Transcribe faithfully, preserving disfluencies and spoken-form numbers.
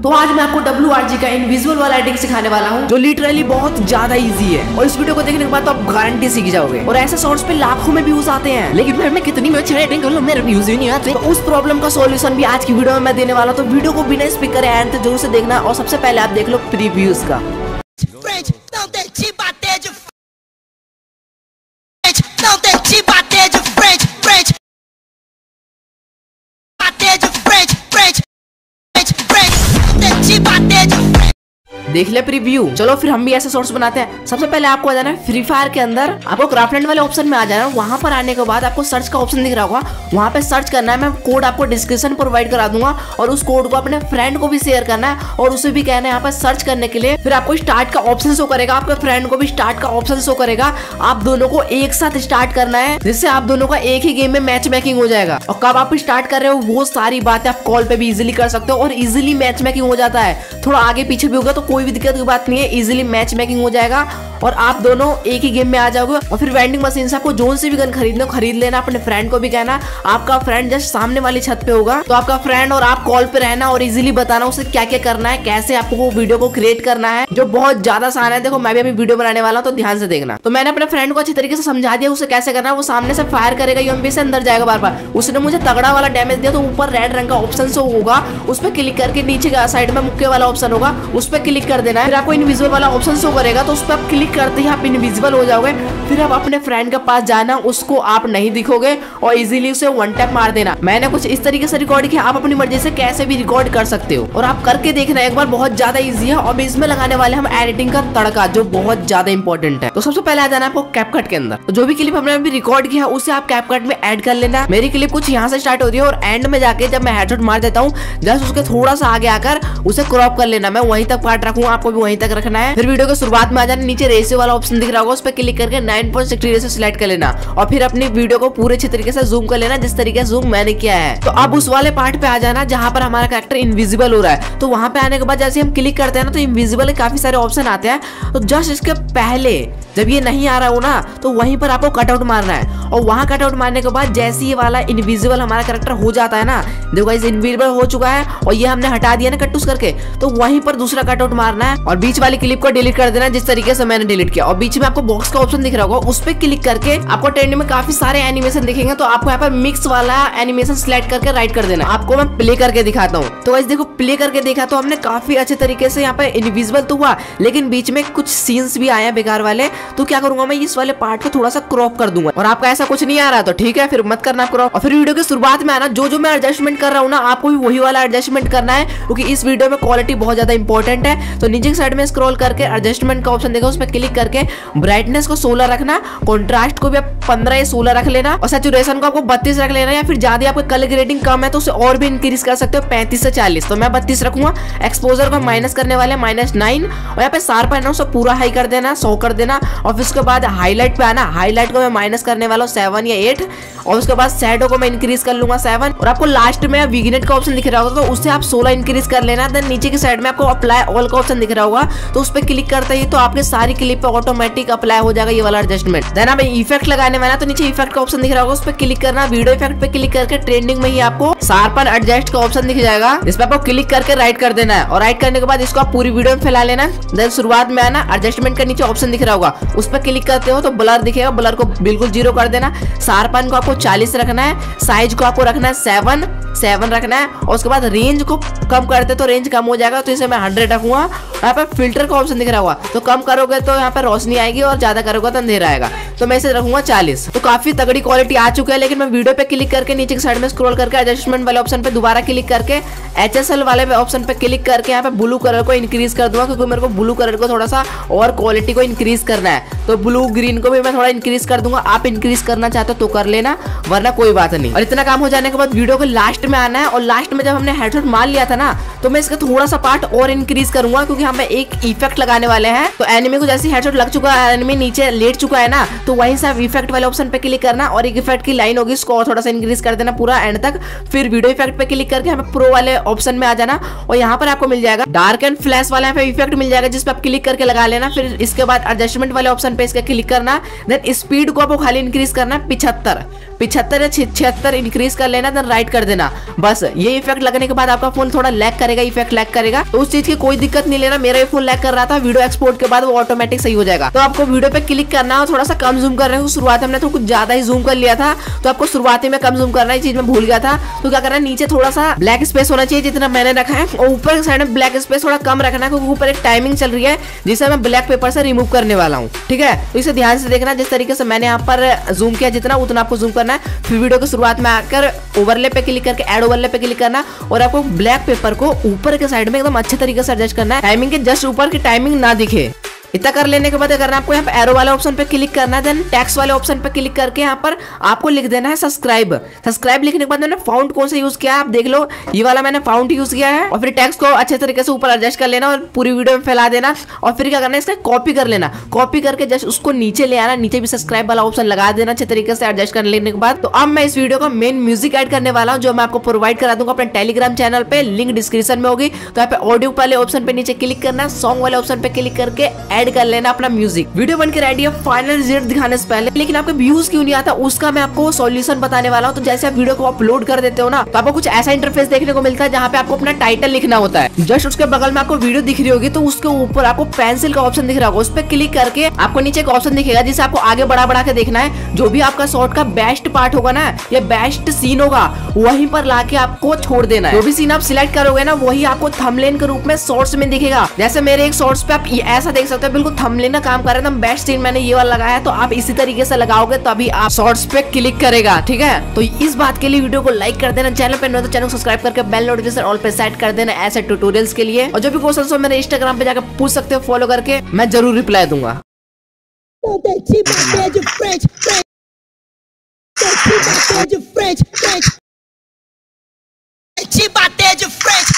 तो आज मैं आपको डब्ल्यू आर जी का इनविजिबल वाला एडिटिंग सिखाने वाला हूँ, जो लिटरली बहुत ज्यादा इजी है। और इस वीडियो को देखने के बाद तो आप गारंटी सीख जाओगे। और ऐसे शॉर्ट्स पे लाखों में व्यूज आते हैं, लेकिन फिर मैं कितनी अच्छी एडिटिंग कर लूं, मेरे व्यूज ही नहीं आते। तो उस प्रॉब्लम का सॉल्यूशन भी आज की वीडियो में मैं देने वाला हूँ। तो वीडियो को बिना स्किप करे एंड तक जरूर से देखना। और सबसे पहले आप देख लो प्रीव्यूज का। देख ले प्रीव्यू। चलो फिर हम भी ऐसे शॉर्ट्स बनाते हैं। सबसे पहले आपको आ जाना है फ्री फायर के अंदर, आपको क्राफ्टलैंड वाले ऑप्शन में आ जाना है। वहां पर आने के बाद आपको सर्च का ऑप्शन दिख रहा होगा, वहां पे सर्च करना है। मैं कोड आपको डिस्क्रिप्शन प्रोवाइड करा दूंगा और उस कोड को अपने फ्रेंड को भी शेयर करना है और उसे भी कहना है यहाँ पे सर्च करने के लिए। फिर आपको स्टार्ट का ऑप्शन शो करेगा, आपके फ्रेंड को भी स्टार्ट का ऑप्शन शो करेगा। आप दोनों को एक साथ स्टार्ट करना है, जिससे आप दोनों का एक ही गेम में मैच मेकिंग हो जाएगा। और कब आप स्टार्ट कर रहे हो वो सारी बातें आप कॉल पे भी इजिली कर सकते हो और इजिली मैच मेकिंग हो जाता है। थोड़ा आगे पीछे भी होगा तो कोई भी दिक्कत की बात नहीं है, इजीली मैच मेकिंग हो जाएगा और आप दोनों एक ही गेम में आ जाओगे। और फिर वेंडिंग मशीन से आपको जोन से भी गन खरीदना खरीद लेना। अपने फ्रेंड को भी कहना, आपका फ्रेंड जस्ट सामने वाली छत पे होगा तो आपका फ्रेंड और आप कॉल पे रहना और इजीली बताना उसे क्या क्या करना है, कैसे आपको वीडियो को क्रिएट करना है, जो बहुत ज्यादा आसान है। देखो मैं भी अभी वीडियो बनाने वाला हूँ तो ध्यान से देखना। तो मैंने अपने फ्रेंड को अच्छी तरीके से समझा दिया उसे कैसे करना है। वो सामने से फायर करेगा, यूएमपी से अंदर जाएगा बार बार। उसने मुझे तगड़ा वाला डैमेज दिया तो ऊपर रेड रंग का ऑप्शन से होगा, उस पर क्लिक करके नीचे साइड में मुक्के वाला ऑप्शन होगा, उस पर क्लिक कर देना है। फिर आपको इनविजिबल वाला ऑप्शन शो करेगा तो उस पर आप क्लिक करते ही आप इनविजिबल हो जाओगे। फिर आप अपने फ्रेंड के पास जाना, उसको आप नहीं दिखोगे और इजीली उसे वन टैप मार देना। मैंने कुछ इस तरीके से रिकॉर्ड किया, आप अपनी मर्जी से कैसे भी रिकॉर्ड कर सकते हो और आप करके देखना एक बार, बहुत ज्यादा इजी है। और इसमें लगाने वाले हम एडिटिंग का तड़का, जो बहुत ज्यादा इंपॉर्टेंट है। तो सबसे पहले आ जाना आपको कैपकट के अंदर। तो जो भी क्लिप हमने अभी रिकॉर्ड किया उसे आप कैपकट में ऐड कर लेना। मेरी क्लिप कुछ यहाँ से स्टार्ट होती है और एंड में जाके जब मैं हेडशॉट मार देता हूँ जस्ट उसके थोड़ा सा आगे आकर उसे क्रॉप कर लेना। मैं वहीं तक पार्ट रखूंगा, आपको भी वहीं तक रखना है। फिर वीडियो के शुरुआत में आ जाना, नीचे रेशियो वाला ऑप्शन दिख रहा होगा, उस पर क्लिक करके nine point sixty ratio select कर लेना और फिर अपनी वीडियो को पूरे अच्छे तरीके से जूम कर लेना, जिस तरीके से जूम मैंने किया है। तो अब उस वाले पार्ट पे आ जाना जहां पर हमारा कैरेक्टर इनविजिबल हो रहा है। तो वहां पे आने के बाद जैसे हम क्लिक करते हैं ना तो इनविजिबल के काफी सारे ऑप्शन आते हैं। तो जस्ट इसके पहले जब ये नहीं आ रहा हो ना तो वहीं पर आपको कटआउट मारना है और वहां कटआउट मारने के बाद जैसे ये वाला इनविजिबल हमारा कैरेक्टर हो जाता है ना, देखो गाइस इनविजिबल हो चुका है और ये हमने हटा दिया ना कट्टूस करके, तो वहीं पर दूसरा कटआउट मारना है और बीच वाली क्लिप को डिलीट कर देना जिस तरीके से मैंने डिलीट किया। और बीच में आपको बॉक्स का ऑप्शन दिख रहा होगा, उस पर क्लिक करके आपको ट्रेंड में काफी सारे एनिमेशन दिखेंगे। तो आपको यहाँ पर मिक्स वाला एनिमेशन सिलेक्ट करके राइट कर देना। आपको मैं प्ले करके दिखाता हूँ। तो गाइस देखो प्ले करके देखा तो हमने काफी अच्छे तरीके से यहाँ पर इनविजिबल तो हुआ, लेकिन बीच में कुछ सीन्स भी आए हैं बेकार वाले। तो क्या करूंगा मैं इस वाले पार्ट को थोड़ा सा क्रॉप कर दूंगा। और आपका ऐसा कुछ नहीं आ रहा तो ठीक है, फिर मत करना क्रॉप। और फिर वीडियो के शुरुआत में आना, जो जो मैं एडजस्टमेंट कर रहा हूँ ना आपको भी वही वाला एडजस्टमेंट करना है, क्योंकि इस वीडियो में क्वालिटी बहुत ज्यादा इंपॉर्टेंट है। तो नीचे की साइड में स्क्रॉल करके एडजस्टमेंट का ऑप्शन देखो, उस पर क्लिक करके ब्राइटनेस को सोलह रखना, कॉन्ट्रास्ट को भी आप पंद्रह या सोलह रख लेना और सैचुरेशन को आपको बत्तीस रख लेना। या फिर ज्यादा आपको कलर ग्रेडिंग कम है तो उसे और भी इंक्रीज कर सकते हो, पैंतीस से चालीस। तो मैं बत्तीस रखूंगा। एक्सपोजर को माइनस करने वाले माइनस नाइन और यहाँ पे शार्प है ना उसे पूरा हाई कर देना, सौ कर देना। और फिर उसके बाद हाईलाइट पे आना, हाईलाइट को मैं माइनस करने वाला हूँ सेवन या एट और उसके बाद शैडो को मैं इंक्रीज कर लूंगा सेवन। और आपको लास्ट में विग्नेट का ऑप्शन दिख रहा होगा तो उससे आप सोलह इंक्रीज कर लेना। देन नीचे की साइड में आपको अप्लाई ऑल का ऑप्शन दिख रहा होगा तो उस पर क्लिक करते ही तो आपके सारी क्लिप पे ऑटोमेटिक अप्लाई हो जाएगा ये वाला एडजस्टमेंट। देन आप इफेक्ट लगाने वाला तो नीचे इफेक्ट का ऑप्शन दिख रहा होगा, उस पर क्लिक करना। वीडियो इफेक्ट पे क्लिक करके ट्रेंडिंग में ही आपको शार्पन एडजस्ट का ऑप्शन दिख जाएगा, इस पर आपको क्लिक करके राइट कर देना है। और राइट करने के बाद इसको आप पूरी वीडियो में फैला लेना। देन शुरुआत में आना, एडजस्टमेंट का नीचे ऑप्शन दिख रहा होगा, उस पर क्लिक करते हो तो ब्लर दिखेगा, ब्लर को बिल्कुल जीरो कर देना। शार्पन को आपको चालीस रखना है, साइज को आपको रखना है सेवन सेवन रखना है और उसके बाद रेंज को कम करते तो रेंज कम हो जाएगा, तो इसे मैं हंड्रेड रखूंगा। यहाँ पे फिल्टर का ऑप्शन दिख रहा होगा तो कम करोगे तो यहाँ पे रोशनी आएगी और ज्यादा करोगे तो अंधेरा आएगा, तो मैं इसे रखूंगा चालीस। तो काफी तगड़ी क्वालिटी आ चुकी है। लेकिन मैं वीडियो पे क्लिक करके नीचे की साइड में स्क्रॉल करके एडजस्टमेंट वाले ऑप्शन पे दोबारा क्लिक करके एच एस एल वाले ऑप्शन पे क्लिक करके यहाँ पे ब्लू कलर को इंक्रीज कर दूंगा, क्योंकि मेरे को ब्लू कलर को थोड़ा सा और क्वालिटी को इंक्रीज करना है। तो ब्लू ग्रीन को भी मैं थोड़ा इंक्रीज कर दूंगा। आप इंक्रीज करना चाहते हो तो कर लेना, वरना कोई बात नहीं। और इतना काम हो जाने के बाद वीडियो को लास्ट में आना है और लास्ट में जब हमने हेडशॉट मार लिया था ना तो मैं इसका थोड़ा सा पार्ट और इंक्रीज करूंगा, क्योंकि यहाँ पे एक इफेक्ट लगाने वाले हैं। तो एनिमी को जैसे हेडशॉट लग चुका है, एनिमी नीचे लेट चुका है ना, तो वहीं से आप इफेक्ट वाले ऑप्शन पे क्लिक करना और एक इफेक्ट की लाइन होगी इसको और थोड़ा सा इंक्रीज कर देना पूरा एंड तक। फिर वीडियो इफेक्ट पे क्लिक करके हमें प्रो वाले ऑप्शन में आ जाना और यहाँ पर आपको मिल जाएगा डार्क एंड फ्लैश वाला यहाँ पे इफेक्ट मिल जाएगा, जिस पे आप क्लिक करके लगा लेना। फिर इसके बाद एडजस्टमेंट वाले ऑप्शन पे इसका क्लिक करना, देन स्पीड को आपको खाली इंक्रीज करना पिछहत्तर पिछहत्तर या छिहत्तर इंक्रीज कर लेना, देन राइट कर देना। बस ये इफेक्ट लगने के बाद आपका फोन थोड़ा लैग करेगा, इफेक्ट लैग करेगा, तो उस चीज की कोई दिक्कत नहीं लेना। मेरा फोन लैग कर रहा था, वीडियो एक्सपोर्ट के बाद वो ऑटोमेटिक सही हो जाएगा। तो आपको वीडियो पे क्लिक करना और थोड़ा सा कम जूम करना है। शुरुआत में हमने तो कुछ ज्यादा ही जूम कर लिया था, तो आपको शुरुआती में कम जूम करना है, चीज में भूल गया था। तो क्या करना है, नीचे थोड़ा सा ब्लैक स्पेस होना चाहिए जितना मैंने रखा है, और ऊपर की साइड में ब्लैक स्पेस थोड़ा कम रखना है, क्योंकि ऊपर एक टाइमिंग चल रही है जिसे मैं ब्लैक पेपर से रिमूव करने वाला हूँ। ठीक है, तो इसे ध्यान से देखना। जिस तरीके से मैंने यहाँ पर जूम किया जितना उतना आपको जूम करना है। फिर वीडियो के शुरुआत में आकर ओवरले पे क्लिक करके ऐड ओवरले पे क्लिक करना और आपको ब्लैक पेपर को ऊपर के साइड में एकदम अच्छे तरीके से एडजस्ट करना है, टाइमिंग के जस्ट ऊपर की टाइमिंग ना दिखे। इतना कर लेने के बाद करना आपको यहाँ पे एरो वाले ऑप्शन पे क्लिक करना है, देन टेक्स्ट वाले ऑप्शन पे क्लिक करके यहाँ पर आपको लिख देना है सब्सक्राइब। सब्सक्राइब लिखने के बाद मैंने फाउंट कौन सा यूज किया है आप देख लो, ये वाला मैंने फाउंट यूज किया है। और फिर टेक्स्ट को अच्छे तरीके से ऊपर एडजस्ट कर लेना और पूरी वीडियो में फैला देना। और फिर क्या करना है, इसका कॉपी कर लेना, कॉपी करके जस्ट उसको नीचे ले आना, नीचे भी सब्सक्राइब वाला ऑप्शन लगा देना अच्छे तरीके से एडजस्ट कर लेने के बाद। तो अब मैं इस वीडियो का मेन म्यूजिक ऐड करने वाला हूँ, जो मैं आपको प्रोवाइड करा दूंगा अपने टेलीग्राम चैनल पे, लिंक डिस्क्रिप्शन में होगी। तो यहाँ पे ऑडियो वाले ऑप्शन पे नीचे क्लिक करना, सॉन्ग वाले ऑप्शन पे क्लिक करके ऐड कर लेना अपना म्यूजिक। वीडियो बनकर रेडी है फाइनल रिजल्ट दिखाने से पहले, लेकिन आपके व्यूज क्यों नहीं आता उसका मैं आपको सॉल्यूशन बताने वाला हूं। तो जैसे आप वीडियो को अपलोड कर देते हो ना, तो आपको कुछ ऐसा इंटरफेस देखने को मिलता है जहां पे आपको अपना टाइटल लिखना होता है। जस्ट उसके बगल में आपको वीडियो दिख रही होगी, तो उसके ऊपर आपको पेंसिल का ऑप्शन दिख रहा होगा, उस पर क्लिक करके आपको नीचे एक ऑप्शन दिखेगा जिसे आपको आगे बढ़ा बढ़ा के देखना है। जो भी आपका शॉर्ट का बेस्ट पार्ट होगा ना या बेस्ट सीन होगा, वहीं पर लाके आपको छोड़ देना है। जो भी सीन आप सिलेक्ट करोगे ना, वही आपको थंबनेल के रूप में शॉर्ट्स में दिखेगा। जैसे मेरे एक शॉर्ट्स पे आप ऐसा देख सकते हो, बिल्कुल थंबनेल का काम कर रहा है, बेस्ट सीन मैंने ये वाला लगाया है। तो आप इसी तरीके से लगाओगे तभी आप शॉर्ट्स पे क्लिक करेगा। ठीक है, तो इस बात के लिए वीडियो को लाइक कर देना, चैनल पे नए तो चैनल को सब्सक्राइब करके बेल नोटिफिकेशन ऑल पे सेट कर देना ऐसे ट्यूटोरियल्स के लिए। और जो भी क्वेश्चन हो मेरे इंस्टाग्राम पे जाकर पूछ सकते हो फॉलो करके, मैं जरूर रिप्लाई दूंगा। अच्छी बातें जो फ्रेंच